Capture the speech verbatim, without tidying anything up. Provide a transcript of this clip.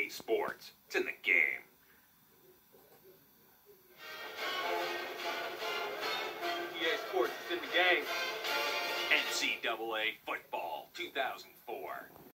Sports. It's in the game. E A Sports, it's in the game. N C double A Football two thousand four.